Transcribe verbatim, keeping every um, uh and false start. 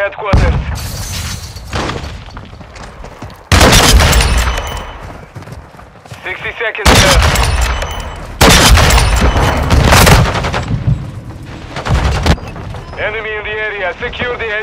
headquarters. Sixty seconds left. Enemy in the area. Secure the